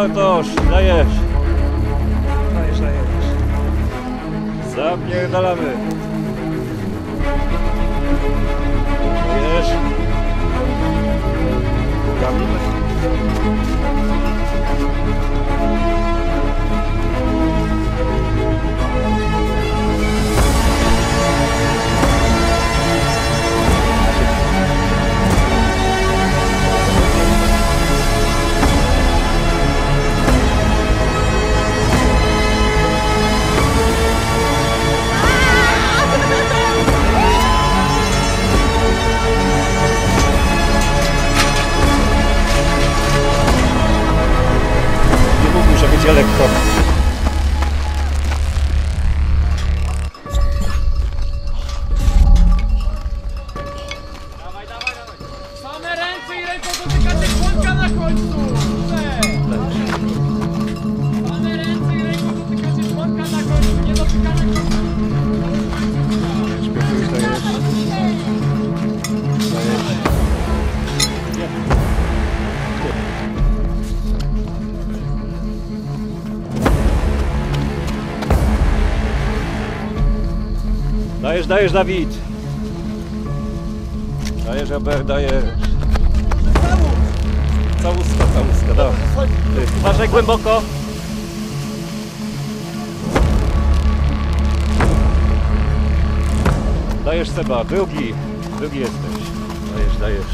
Bartosz, dajesz. Dajesz. Zapierdalamy. Dajesz. Kamil. Będzie lekko. Dawaj. Same ręce i ręką dotykacie członka na końcu. Same ręce i ręką dotykacie członka na końcu. Nie dotykamy końca. Śpiechuj, dajesz. Dajesz, Dawid. Dajesz, Robert, dajesz. Całuska, dawaj. Uważaj głęboko. Dajesz, Seba, drugi jesteś. Dajesz.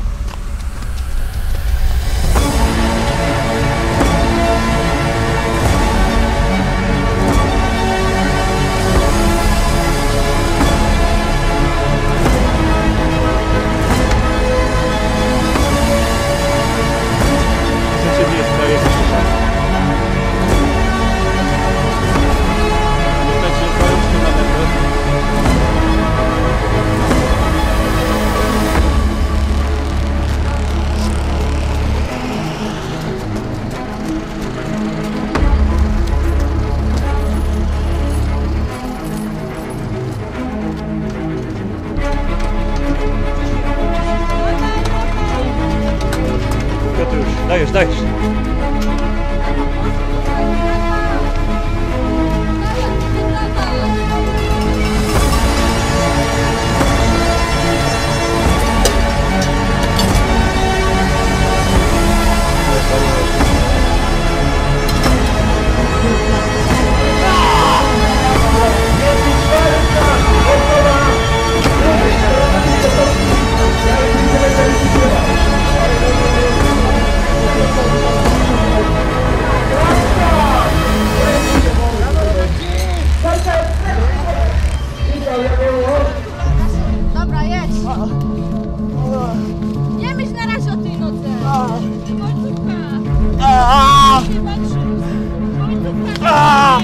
Dajesz. Dobra, jedź. Nie myśl na razie o tej nocy. Końcówka. Końcówka.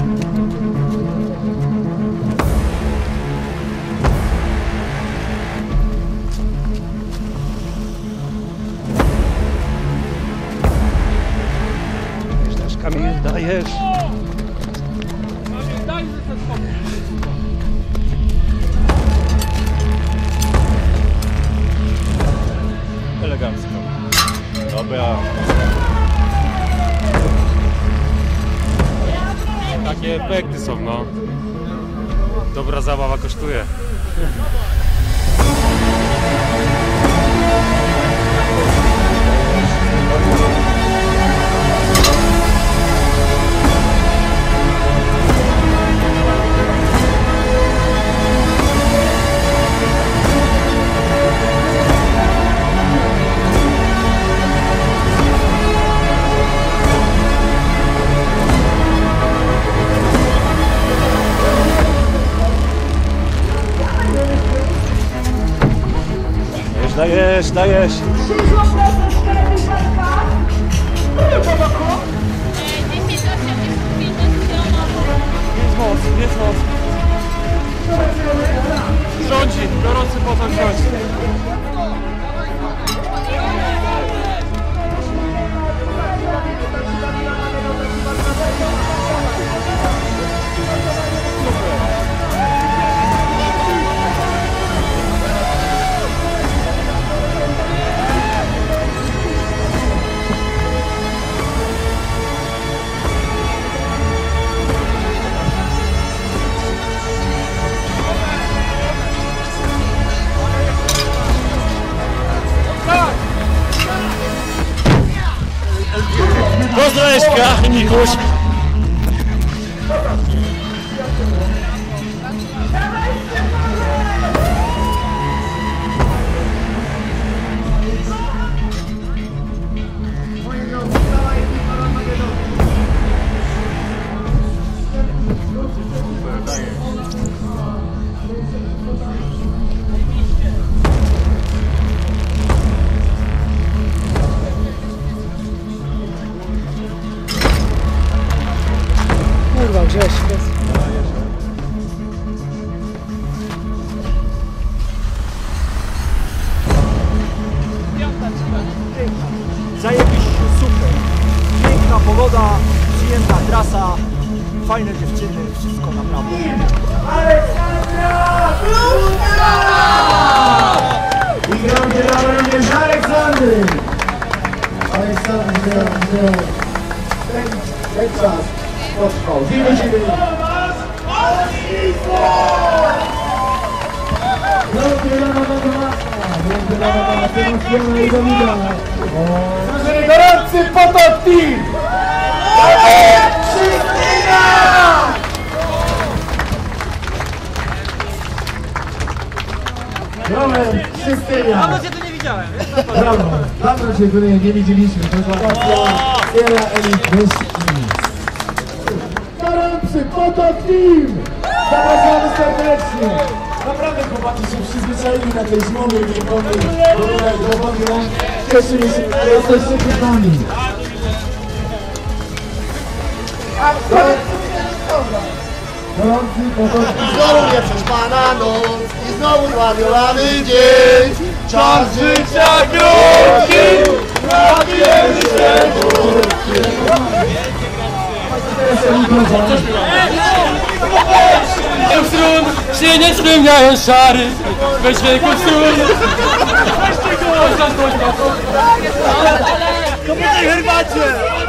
Dajesz, Kamil, dajesz. Daj ten spokój. Elegancko. Dobra. Takie efekty są, no. Dobra zabawa kosztuje. Dajesz. Jest moc. Rządzi, gorący potem rządzi. Agnieszka, Mikuś. Kurwa, gdzieś Zajebiście, super. Piękna pogoda, przyjemna trasa, fajne dziewczyny, wszystko naprawdę. I gramy na również Aleksandry! Aleksandry, ten czas potrwał. Widzimy! Gorący Potok Team! Krystyna! Dawno cię tu nie widziałem. Brawo, dawno cię tu nie widzieliśmy. To była Sierra Elite Wrestling. Gorący Potok Team! Zapraszamy serdecznie! Naprawdę chłopaki się przyzwyczaili na tej zmowie wiekowej. Cieszymy się, że jesteście przed nami. Gorący Potok Team! Znowu nieprzespana noc i znowu zwariołany dzień. Czas życia krótki, napijemy się Strun się nie spełniają szary. Weź wielką strun. Kobiety herbacie!